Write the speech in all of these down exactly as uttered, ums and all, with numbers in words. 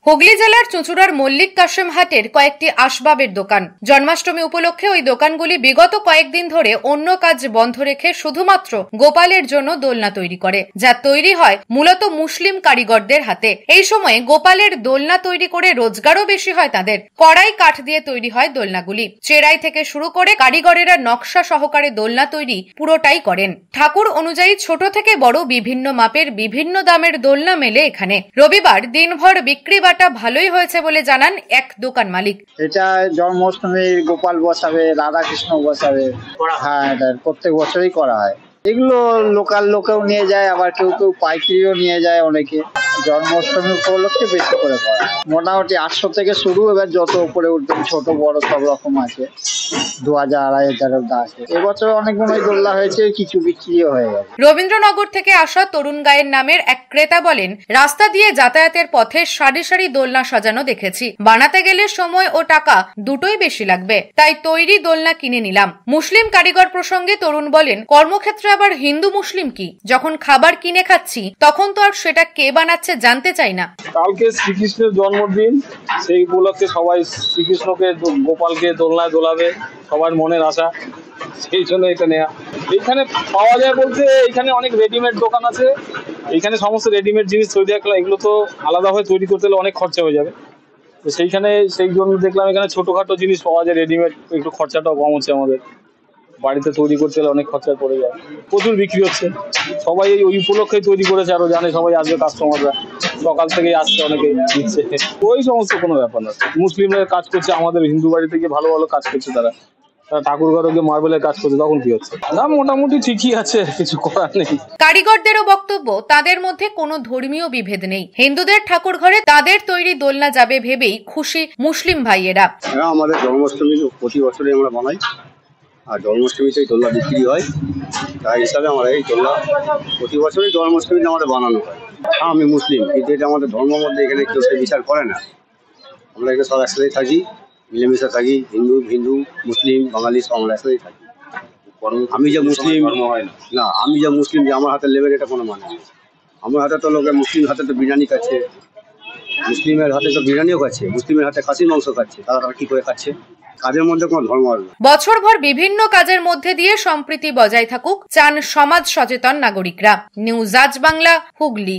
হুগলি জেলার চুঁচুড়ার মল্লিক কাশেম হাটের কয়েকটি আসবাবের দোকান জন্মাষ্টমী উপলক্ষে ওই দোকানগুলি বিগত কয়েকদিন ধরে অন্য কাজ বন্ধ রেখে শুধুমাত্র গোপালের জন্য দোলনা তৈরি করে, যা তৈরি হয় মূলত মুসলিম কারিগরদের হাতে। এই সময়ে গোপালের দোলনা তৈরি করে রোজগারও বেশি হয় তাদের। কড়াই কাঠ দিয়ে তৈরি হয় দোলনাগুলি। চেরাই থেকে শুরু করে কারিগরেরা নকশা সহকারে দোলনা তৈরি পুরোটাই করেন। ঠাকুর অনুযায়ী ছোট থেকে বড় বিভিন্ন মাপের বিভিন্ন দামের দোলনা মেলে এখানে। রবিবার দিনভর বিক্রি ভালোই হয়েছে বলে জানান এক দোকান মালিক। এটা জন্মাষ্টমীর গোপাল বসাবে, রাধা কৃষ্ণ বসাবে। হ্যাঁ, এটা প্রত্যেক বছরই করা হয়। এগুলো লোকাল লোকেও নিয়ে যায়, আবার কেউ কেউ পাইকারিও নিয়ে যায়। অনেকে জন্মাষ্টমী উপলক্ষে বেশি করে করা। মোটামুটি আটশো থেকে শুরু, এবার যত উপরে উঠবে ছোট বড় সব রকম আছে। দু হাজার আড়াই হাজারের দা আছে। এবছর অনেকগুলোই দোলনা হয়েছে, কিছু বিক্রিও হয়ে গেছে। রবীন্দ্রনগর থেকে আসা তরুণ গায়ের নামের এক ক্রেতা বলেন, রাস্তা দিয়ে যাতায়াতের পথে সারি সারি দোলনা সাজানো দেখেছি। বানাতে গেলে সময় ও টাকা দুটোই বেশি লাগবে, তাই তৈরি দোলনা কিনে নিলাম। মুসলিম কারিগর প্রসঙ্গে তরুণ বলেন, কর্মক্ষেত্রে আবার হিন্দু মুসলিম কি? যখন খাবার কিনে খাচ্ছি তখন তো আর সেটা কে বানাচ্ছে জানতে চাই না। কালকে শ্রীকৃষ্ণের জন্মদিন, সেই উপলক্ষে সবাই শ্রীকৃষ্ণকে গোপালকে দোলনায় দোলাবে, সবার মনের আশা, সেই জন্য এটা নেওয়া। এইখানে পাওয়া যায় বলতে এখানে অনেক রেডিমেড দোকান আছে। এইখানে সমস্ত রেডিমেড জিনিস তৈরি রাখলাম। এগুলো তো আলাদাভাবে তৈরি করতে হলে অনেক খরচা হয়ে যাবে, তো সেইখানে সেই জন্য দেখলাম এখানে ছোটোখাটো জিনিস পাওয়া যায় রেডিমেড, একটু খরচাটাও কম হচ্ছে। আমাদের বাড়িতে তৈরি করতে হলে অনেক খরচা পড়ে যায়। প্রচুর বিক্রি হচ্ছে, সবাই এই ওই উপলক্ষে তৈরি করেছে, আরো জানে সবাই আসবে, কাস্টমাররা সকাল থেকেই আসছে, অনেকে দিচ্ছে। ওই সমস্ত কোনো ব্যাপার না। মুসলিমরা কাজ করছে, আমাদের হিন্দু বাড়ি থেকে ভালো ভালো কাজ করছে তারা। ঠাকুর ঘরে গিয়ে মার্বেলের কাজ করছে, তখন কি হচ্ছে? না, মোটামুটি ঠিকই আছে, কিছু করার নেই। কারিগরদেরও বক্তব্য, তাদের মধ্যে কোনো ধর্মীয় বিভেদ নেই। হিন্দুদের ঠাকুর ঘরে তাদের তৈরি দোলনা যাবে ভেবেই খুশি মুসলিম ভাইয়েরা। আমাদের জন্মাষ্টমী প্রতি বছরই আমরা বানাই, আর জন্মাষ্টমীতে দোলনা বিক্রি হয়। তাই হিসাবে আমরা এই দোলনা প্রতি বছরই জন্মাষ্টমীতে আমাদের বানানো হয়। আমি মুসলিম, কিন্তু এটা আমাদের ধর্মের মধ্যে এখানে কেউ সে বিচার করে না। আমরা এখানে সব একসাথে থাকি, মিলেমিশে থাকি। হিন্দু হিন্দু মুসলিম বাঙালি সব আমরা একসাথেই থাকি। আমি যে মুসলিম না, আমি যে মুসলিম যে আমার হাতে লেবের, এটা কোনো মানে নেই। আমার হাতে তো লোকে মুসলিম হাতে তো বিরিয়ানি খাচ্ছে, মুসলিমের হাতে তো বিরিয়ানিও খাচ্ছে, মুসলিমের হাতে খাসির মাংস খাচ্ছে। তারা কি করে খাচ্ছে? কাজের মধ্যে কোনো ধর্ম আসবে। বছরভর বিভিন্ন কাজের মধ্যে দিয়ে সম্প্রীতি বজায় থাকুক চান সমাজ সচেতন নাগরিকরা। নিউজ আজ বাংলা, হুগলি।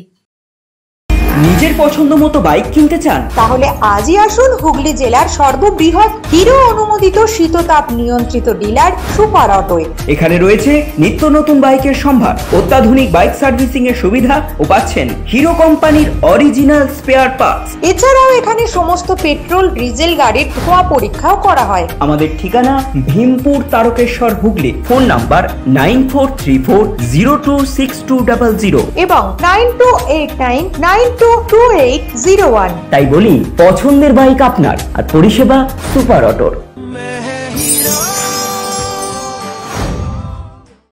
নিজের পছন্দ মতো বাইক কিনতে চান? তাহলে আজই আসুন হুগলি জেলার সর্ববৃহৎ হিরো অনুমোদিত শীততাপ নিয়ন্ত্রিত ডিলার সুপার অটোয়। এখানে রয়েছে নিত্য নতুন বাইকের সম্ভার, অত্যাধুনিক বাইক সার্ভিসিং এর সুবিধা ও পাচ্ছেন হিরো কোম্পানির অরিজিনাল স্পেয়ার পার্টস। এছাড়াও এখানে সমস্ত পেট্রোল ডিজেল গাড়ির ধোঁয়া পরীক্ষাও করা হয়। আমাদের ঠিকানা Bhimpur Tarakeswar, Hooghly. Phone number nine four three four zero two six two double zero এবং nine two eight nine nine two two eight zero one. তাই বলি, পছন্দের বাইক আপনার আর পরিষেবা সুপার অটোর।